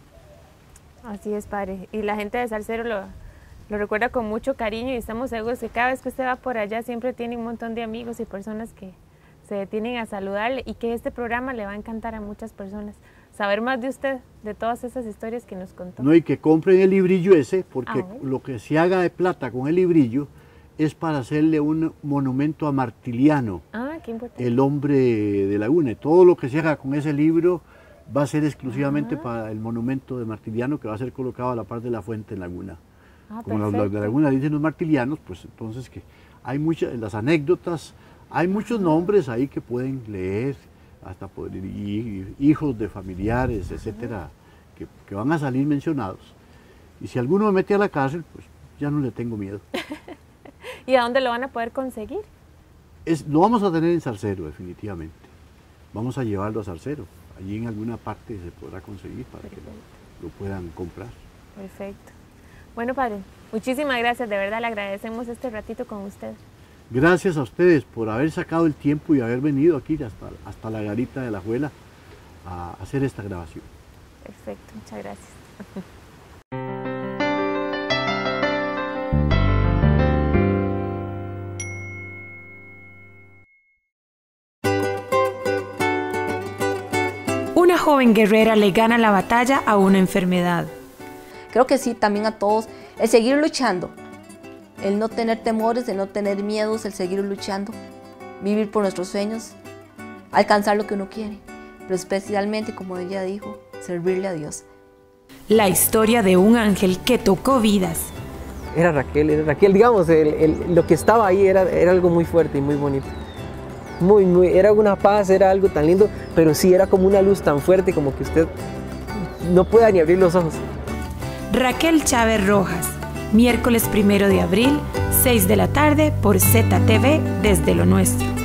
Así es, padre, y la gente de Zarcero lo, lo recuerda con mucho cariño, y estamos seguros que cada vez que usted va por allá siempre tiene un montón de amigos y personas que se detienen a saludarle, y que este programa le va a encantar a muchas personas. Saber más de usted, de todas esas historias que nos contó. No, y que compren el librillo ese, porque ah, bueno. Lo que se haga de plata con el librillo es para hacerle un monumento a Martiliano, ah, qué importante. El hombre de Laguna. Y todo lo que se haga con ese libro va a ser exclusivamente ah. para el monumento de Martiliano, que va a ser colocado a la par de la fuente en Laguna. Ah, como los, los de Laguna dicen los martilianos, pues entonces que hay muchas, las anécdotas, hay muchos nombres ahí que pueden leer, hasta poder, y, y, hijos de familiares, etcétera, que, que van a salir mencionados. Y si alguno me mete a la cárcel, pues ya no le tengo miedo. ¿Y a dónde lo van a poder conseguir? Es, lo vamos a tener en Zarcero, definitivamente. Vamos a llevarlo a Zarcero. Allí en alguna parte se podrá conseguir para Perfecto. que lo, lo puedan comprar. Perfecto. Bueno, padre, muchísimas gracias. De verdad le agradecemos este ratito con usted. Gracias a ustedes por haber sacado el tiempo y haber venido aquí hasta, hasta la garita de la Juela a hacer esta grabación. Perfecto, muchas gracias. Una joven guerrera le gana la batalla a una enfermedad. Creo que sí, también a todos, el seguir luchando, el no tener temores, el no tener miedos, el seguir luchando, vivir por nuestros sueños, alcanzar lo que uno quiere, pero especialmente, como ella dijo, servirle a Dios. La historia de un ángel que tocó vidas. Era Raquel, era Raquel, digamos, el, el, lo que estaba ahí era, era algo muy fuerte y muy bonito. Muy, muy, era una paz, era algo tan lindo, pero sí era como una luz tan fuerte como que usted no pueda ni abrir los ojos. Raquel Chávez Rojas, miércoles primero de abril, seis de la tarde por Z T V desde lo nuestro.